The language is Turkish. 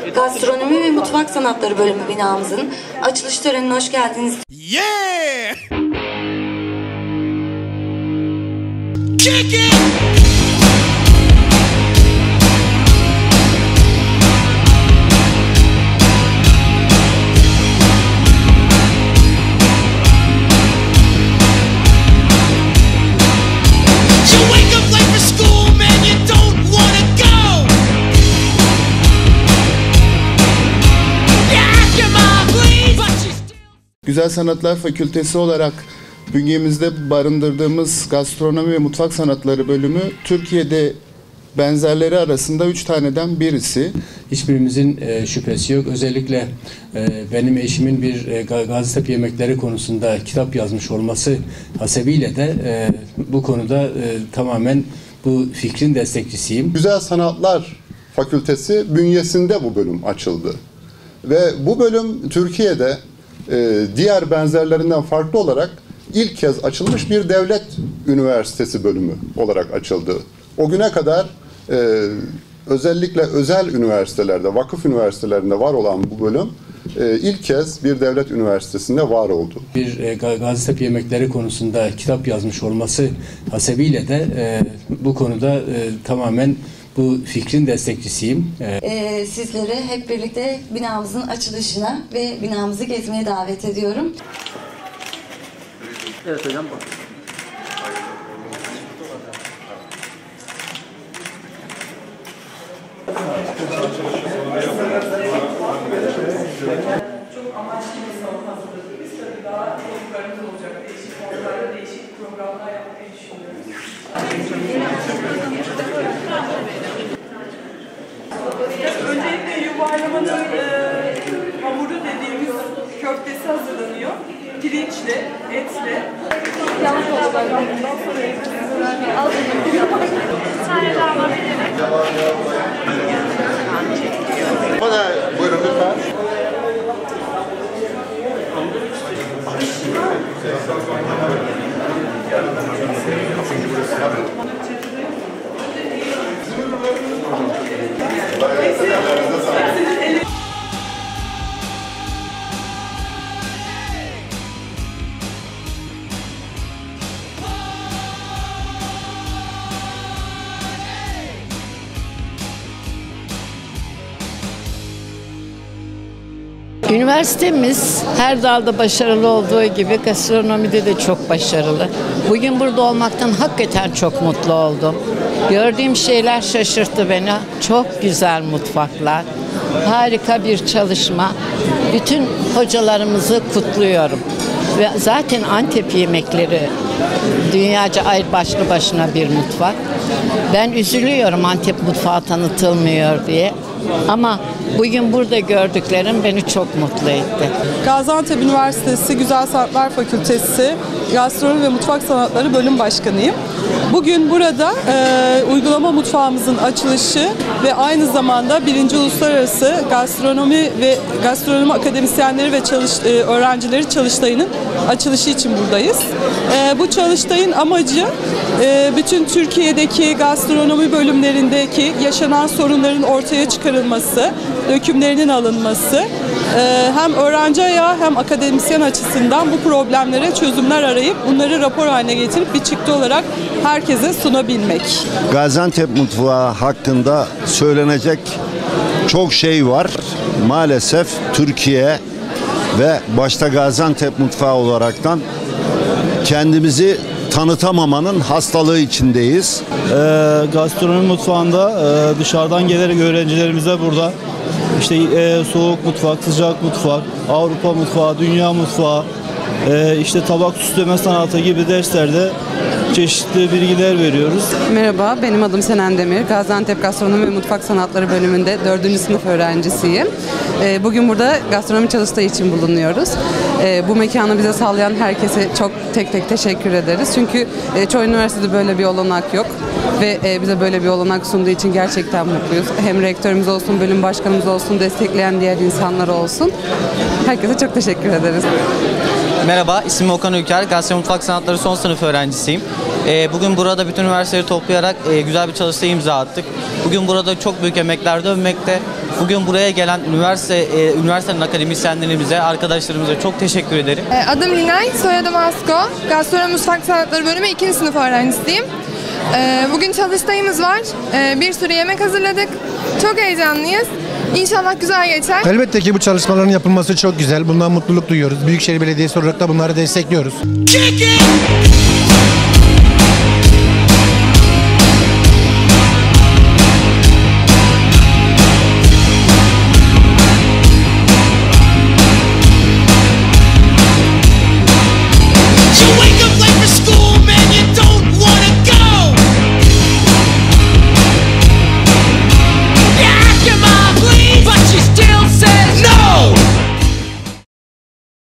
Gastronomi ve Mutfak Sanatları bölümü binamızın açılış törenine hoş geldiniz. Yeah! Kick it! Güzel Sanatlar Fakültesi olarak bünyemizde barındırdığımız Gastronomi ve Mutfak Sanatları bölümü Türkiye'de benzerleri arasında 3 taneden birisi. Hiçbirimizin şüphesi yok. Özellikle benim eşimin bir Gaziantep yemekleri konusunda kitap yazmış olması hasebiyle de bu konuda tamamen bu fikrin destekçisiyim. Güzel Sanatlar Fakültesi bünyesinde bu bölüm açıldı. Ve bu bölüm Türkiye'de diğer benzerlerinden farklı olarak ilk kez açılmış bir devlet üniversitesi bölümü olarak açıldı. O güne kadar özellikle özel üniversitelerde, vakıf üniversitelerinde var olan bu bölüm ilk kez bir devlet üniversitesinde var oldu. Bir Gaziantep yemekleri konusunda kitap yazmış olması hasebiyle de bu konuda tamamen bu fikrin destekçisiyim. Sizleri hep birlikte binamızın açılışına ve binamızı gezmeye davet ediyorum. Evet hocam. Çok amaçlı bir salon hazırladık. Biz tabii daha çocuklarımız olacak. Değişik konularda değişik programlar yapmayı düşünüyoruz. Öncelikle yuvarlamanın hamuru dediğimiz köftesi hazırlanıyor. Pirinçli, etli. Yanlış oldu galiba. Bundan sonra bir tane daha alabilirim. O da buyurun lütfen. Üniversitemiz her dalda başarılı olduğu gibi gastronomide de çok başarılı. Bugün burada olmaktan hakikaten çok mutlu oldum. Gördüğüm şeyler şaşırttı beni. Çok güzel mutfaklar, harika bir çalışma. Bütün hocalarımızı kutluyorum. Ve zaten Antep yemekleri dünyaca ayrı başlı başına bir mutfak. Ben üzülüyorum Antep mutfağı tanıtılmıyor diye. Ama bugün burada gördüklerim beni çok mutlu etti. Gaziantep Üniversitesi Güzel Sanatlar Fakültesi Gastronomi ve Mutfak Sanatları Bölüm Başkanıyım. Bugün burada uygulama mutfağımızın açılışı ve aynı zamanda 1. Uluslararası Gastronomi Akademisyenleri ve Öğrencileri Çalıştayı'nın açılışı için buradayız. Bu çalıştayın amacı bütün Türkiye'deki gastronomi bölümlerindeki yaşanan sorunların ortaya çıkarılması, dökümlerinin alınması, hem öğrenci ayağı hem akademisyen açısından bu problemlere çözümler arayıp bunları rapor haline getirip bir çıktı olarak herkese sunabilmek. Gaziantep mutfağı hakkında söylenecek çok şey var. Maalesef Türkiye ve başta Gaziantep mutfağı olaraktan kendimizi tanıtamamanın hastalığı içindeyiz. Gastronomi mutfağında dışarıdan gelen öğrencilerimize burada işte soğuk mutfak, sıcak mutfak, Avrupa mutfağı, dünya mutfağı, işte tabak süsleme sanatı gibi derslerde çeşitli bilgiler veriyoruz. Merhaba, benim adım Senen Demir. Gaziantep Gastronomi ve Mutfak Sanatları bölümünde 4. sınıf öğrencisiyim. Bugün burada gastronomi çalıştayı için bulunuyoruz. Bu mekanı bize sağlayan herkese çok tek tek teşekkür ederiz. Çünkü çoğu üniversitede böyle bir olanak yok ve bize böyle bir olanak sunduğu için gerçekten mutluyuz. Hem rektörümüz olsun, bölüm başkanımız olsun, destekleyen diğer insanlar olsun. Herkese çok teşekkür ederiz. Merhaba, ismim Okan Ülker. Gastronomi Mutfak Sanatları son sınıf öğrencisiyim. Bugün burada bütün üniversiteleri toplayarak güzel bir çalıştaya imza attık. Bugün burada çok büyük emekler dönmekte. Bugün buraya gelen üniversitenin akademisyenlerimize, arkadaşlarımıza çok teşekkür ederim. Adım Linay, soyadım Asko. Gastronomi Mutfak Sanatları bölümü 2. sınıf öğrencisiyim. Bugün çalıştayımız var. Bir sürü yemek hazırladık. Çok heyecanlıyız. İnşallah güzel geçer. Elbette ki bu çalışmaların yapılması çok güzel. Bundan mutluluk duyuyoruz. Büyükşehir Belediyesi olarak da bunları destekliyoruz. Kick it!